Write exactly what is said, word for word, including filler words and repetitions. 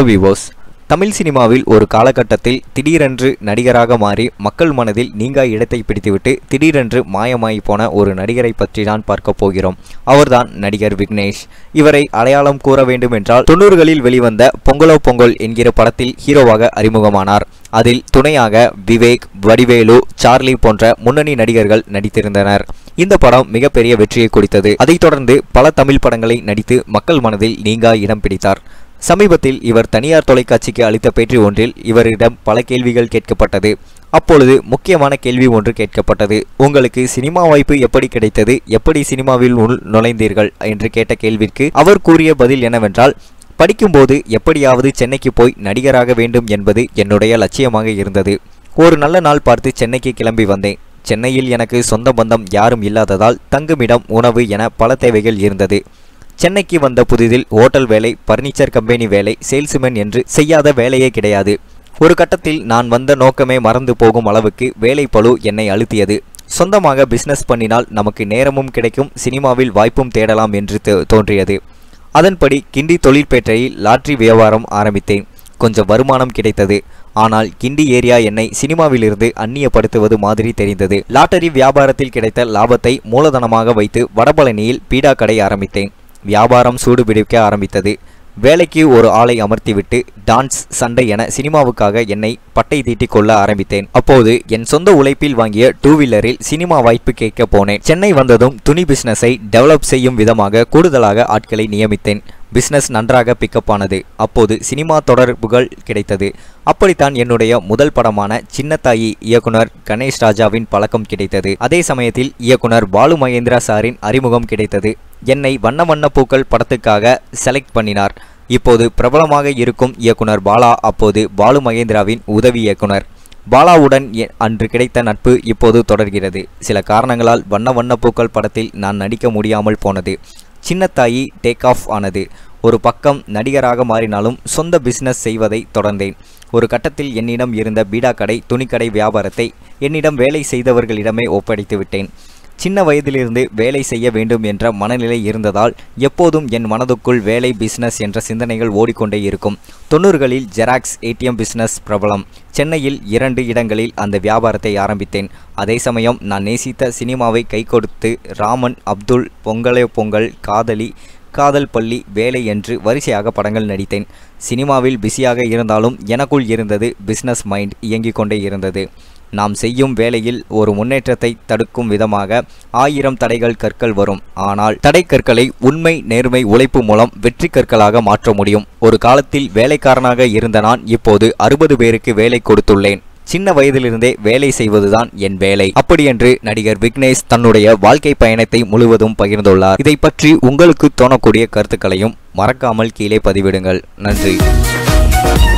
வணக்கம் வியூவர்ஸ். தமிழ் சினிமாவில் ஒரு காலகட்டத்தில் திடீரென்று நடிகராக மாறி மக்கள் மனதில் நீங்கா இடத்தை பிடித்துவிட்டு திடீரென்று மாயமாய் போன ஒரு நடிகரை பற்றி தான் பார்க்க போகிறோம். அவர்தான் நடிகர் விக்னேஷ். இவரை அடையாளம் கூற வேண்டும் என்றால் தொண்ணூறுகளில் வெளிவந்த பொங்கலோ பொங்கல் என்கிற படத்தில் ஹீரோவாக அறிமுகமானார். அதில் துணையாக விவேக், வடிவேலு, சார்லி போன்ற முன்னணி நடிகர்கள் நடித்திருந்தனர். இந்த படம் மிகப்பெரிய வெற்றியை கொடுத்தது. அதைத் தொடர்ந்து பல தமிழ் படங்களை நடித்து மக்கள் மனதில் நீங்கா இடம் பிடித்தார். சமீபத்தில் இவர் தனியார் தொலைக்காட்சிக்கு அளித்த பேட்டி ஒன்றில் இவரிடம் பல கேள்விகள் கேட்கப்பட்டது. அப்பொழுது முக்கியமான கேள்வி ஒன்று கேட்கப்பட்டது. உங்களுக்கு சினிமா வாய்ப்பு எப்படி கிடைத்தது, எப்படி சினிமாவில் உள் நுழைந்தீர்கள் என்று கேட்ட கேள்விக்கு அவர் கூறிய பதில் என்னவென்றால், படிக்கும்போது எப்படியாவது சென்னைக்கு போய் நடிகராக வேண்டும் என்பது என்னுடைய லட்சியமாக இருந்தது. ஒரு நல்ல நாள் பார்த்து சென்னைக்கு கிளம்பி வந்தேன். சென்னையில் எனக்கு சொந்த பந்தம் யாரும் இல்லாததால் தங்குமிடம், உணவு என பல தேவைகள் இருந்தது. சென்னைக்கு வந்த புதிதில் ஹோட்டல் வேலை, பர்னிச்சர் கம்பெனி வேலை, சேல்ஸ்மேன் என்று செய்யாத வேலையே கிடையாது. ஒரு கட்டத்தில் நான் வந்த நோக்கமே மறந்து போகும் அளவுக்கு வேலை பளு என்னை அழுத்தியது. சொந்தமாக பிசினஸ் பண்ணினால் நமக்கு நேரமும் கிடைக்கும், சினிமாவில் வாய்ப்பும் தேடலாம் என்று தோன்றியது. அதன்படி கிண்டி தொழிற்பேட்டையில் லாட்டரி வியாபாரம் ஆரம்பித்தேன். கொஞ்சம் வருமானம் கிடைத்தது. ஆனால் கிண்டி ஏரியா என்னை சினிமாவிலிருந்து அந்நியப்படுத்துவது மாதிரி தெரிந்தது. லாட்டரி வியாபாரத்தில் கிடைத்த லாபத்தை மூலதனமாக வைத்து வடபழனியில் பீடா கடை ஆரம்பித்தேன். வியாபாரம் சூடு பிடிக்க ஆரம்பித்தது. வேலைக்கு ஒரு ஆளை அமர்த்திவிட்டு டான்ஸ், சண்டை என சினிமாவுக்காக என்னை பட்டை தீட்டிக் கொள்ள ஆரம்பித்தேன். அப்போது என் சொந்த உழைப்பில் வாங்கிய டூ வீலரில் சினிமா வாய்ப்பு கேட்க போனேன். சென்னை வந்ததும் துணி பிசினஸை டெவலப் செய்யும் விதமாக கூடுதலாக ஆட்களை நியமித்தேன். பிசினஸ் நன்றாக பிக்கப் ஆனது. அப்போது சினிமா தொடர்புகள் கிடைத்தது. அப்படித்தான் என்னுடைய முதல் படமான சின்னத்தாயி இயக்குனர் கணேஷ் ராஜாவின் பழக்கம் கிடைத்தது. அதே சமயத்தில் இயக்குனர் பாலு மகேந்திரா சாரின் அறிமுகம் கிடைத்தது. என்னை வண்ண வண்ண பூக்கள் படத்துக்காக செலக்ட் பண்ணினார். இப்போது பிரபலமாக இருக்கும் இயக்குனர் பாலா அப்போது பாலு மகேந்திராவின் உதவி இயக்குனர். பாலாவுடன் அன்று கிடைத்த நட்பு இப்போது தொடர்கிறது. சில காரணங்களால் வண்ண வண்ண பூக்கள் படத்தில் நான் நடிக்க முடியாமல் போனது. சின்னத்தாயி டேக் ஆஃப் ஆனது. ஒரு பக்கம் நடிகராக மாறினாலும் சொந்த பிசினஸ் செய்வதை தொடர்ந்தேன். ஒரு கட்டத்தில் என்னிடம் இருந்த பீடா கடை, துணிக்கடை வியாபாரத்தை என்னிடம் வேலை செய்தவர்களிடமே ஒப்படைத்து விட்டேன். சின்ன வயதிலிருந்து வேலை செய்ய வேண்டும் என்ற மனநிலை இருந்ததால் எப்போதும் என் மனதுக்குள் வேலை, பிசினஸ் என்ற சிந்தனைகள் ஓடிக்கொண்டே இருக்கும். தொண்ணூறுகளில் ஜெராக்ஸ் ஏடிஎம் பிசினஸ் பிரபலம். சென்னையில் இரண்டு இடங்களில் அந்த வியாபாரத்தை ஆரம்பித்தேன். அதே சமயம் நான் நேசித்த சினிமாவை கை கொடுத்து ராமன், அப்துல், பொங்கலே பொங்கல், காதலி, காதல் பள்ளி, வேலை என்று வரிசையாக படங்கள் நடித்தேன். சினிமாவில் பிஸியாக இருந்தாலும் எனக்குள் இருந்தது பிசினஸ் மைண்ட் இயங்கிக் கொண்டே இருந்தது. நாம் செய்யும் வேலையில் ஒரு முன்னேற்றத்தை தடுக்கும் விதமாக ஆயிரம் தடைகள் கற்கள் வரும். ஆனால் தடை கற்களை உண்மை, நேர்மை, உழைப்பு மூலம் வெற்றி கற்களாக மாற்ற முடியும். ஒரு காலத்தில் வேலைக்காரனாக இருந்த நான் இப்போது அறுபது பேருக்கு வேலை கொடுத்துள்ளேன். சின்ன வயதிலிருந்தே வேலை செய்வதுதான் என் வேலை. அப்படியென்று நடிகர் விக்னேஷ் தன்னுடைய வாழ்க்கை பயணத்தை முழுவதும் பகிர்ந்துள்ளார். இதை பற்றி உங்களுக்கு தோணக்கூடிய கருத்துக்களையும் மறக்காமல் கீழே பதிவிடுங்கள். நன்றி.